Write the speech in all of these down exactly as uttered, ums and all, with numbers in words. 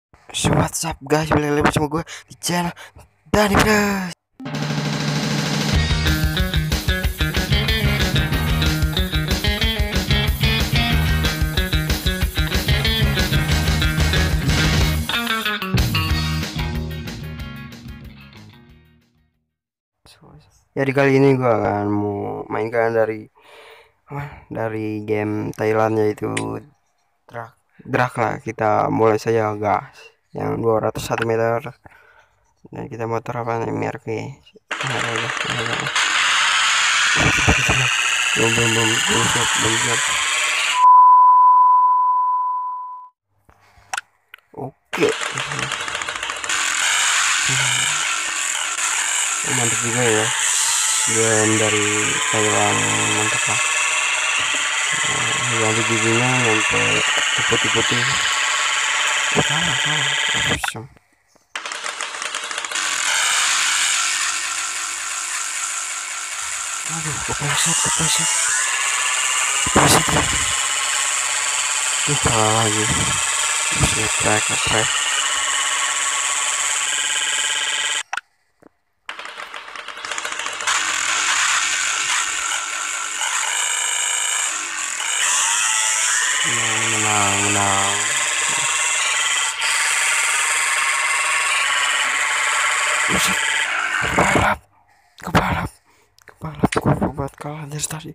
So what's up guys, balik lagi bersama gue di channel Dani Plus. Jadi kali ini gue akan mau mainkan dari dari game Thailand, yaitu Drak Drak lah. Kita mulai saja gas yang dua ratus satu meter, dan kita motor apa nih, Mercy. Belum belum belum belum siap belum siap. Oke. Oh, mantap juga ya, game dari Thailand, mantap lah. Ganti giginya sampai putih-putih. Oh, salah salah awesome. Aduh, kepleset kepleset kepleset ya. Ih, salah lagi. Ngetrek ngetrek. Menang menang menang. Buset, kebalap kebalap kebalap gue buat kalah dari tadi.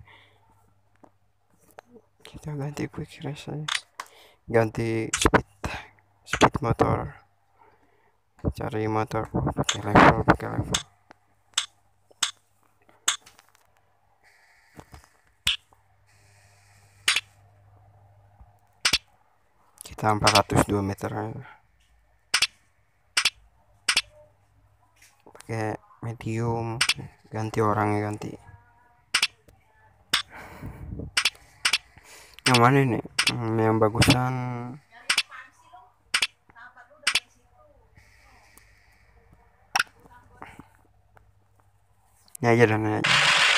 Kita ganti quick race aja, ganti speed speed motor, cari motor pakai level pakai level. Kita empat ratus dua meter pakai medium. Ganti orangnya, ganti yang mana ini, hmm, yang bagusan. Ini aja dan ini aja.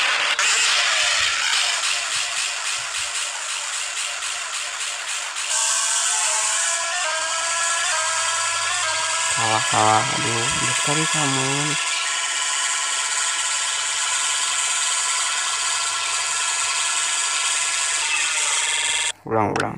Salah salah aduh, sekali kamu. Ulang ulang.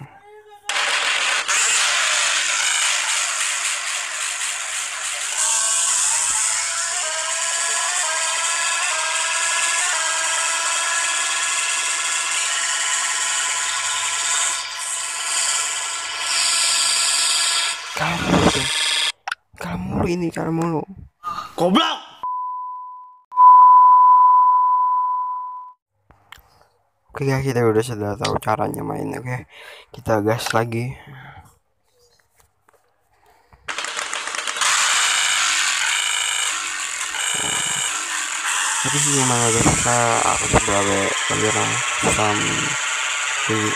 Kamu tuh, kamu ini kamu lu. Goblok. Oke guys, kita udah sudah tahu caranya main. Oke, kita gas lagi. Jadi sih emang agak susah, harus berapa pelajaran susah tinggi.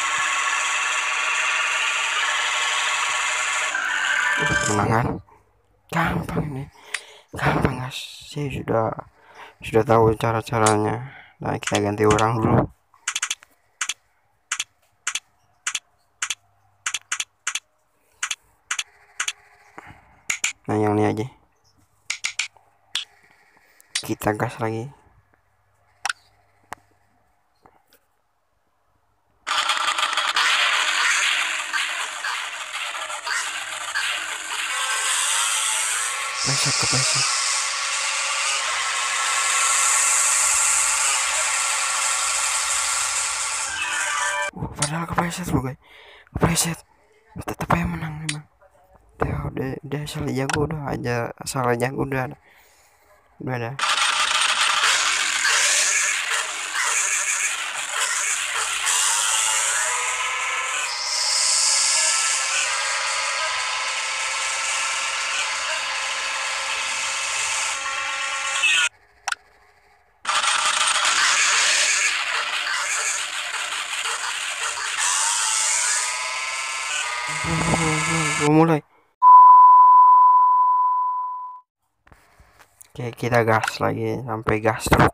Menang kan? Gampang ini, gampang guys. Saya sudah sudah tahu cara caranya. Nah, kita ganti orang dulu. Nah, yang ini aja. Kita gas lagi. Kepleset kepleset. Uh, padahal kepleset loh guys, kepleset. Tetap aja menang emang. Udah udah udah salah jago, udah aja salah jago udah ada. Udah ada. Gue mulai. Oke, kita gas lagi sampai gas truk.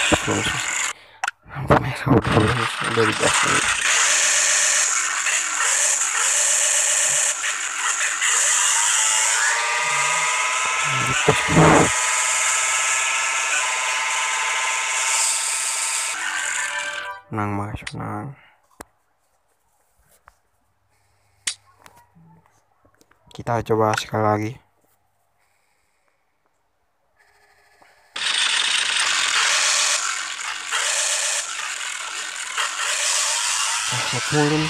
lampu merah udah udah digas nih. Menang mas, menang. Kita coba sekali lagi. Saya turun.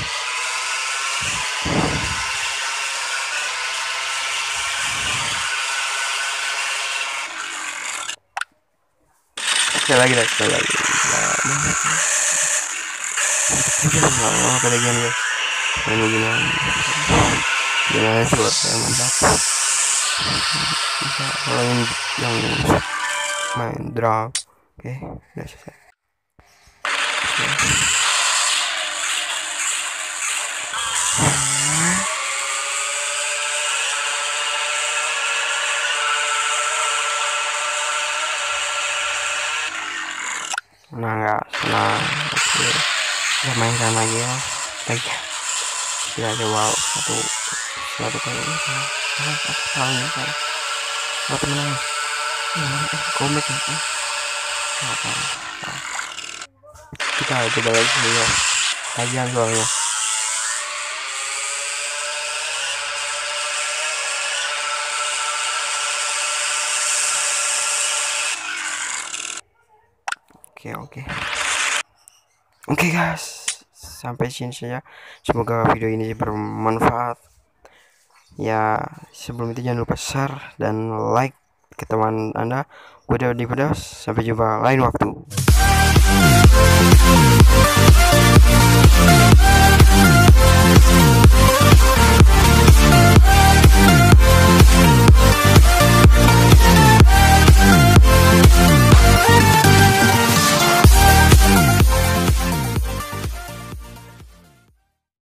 Sekali lagi, sekali lagi. Nah, apa lagi nih? Main gimana? Gimana sih buat saya mantap. Bisa kalau yang yang main draw. Oke, udah selesai. Nah nggak senang. Oke, kita mainkan lagi ya. Lagi kita coba satu satu kali ini. Ah, aku tahu ya kan. Buat menang. Eh, komik ya. Apa? Kita coba lagi ya. Kajian soalnya. Oke oke oke guys, sampai sini saja. Semoga video ini bermanfaat ya. Sebelum itu jangan lupa share dan like ke teman anda. Gue Daudi Pedas, sampai jumpa lain waktu.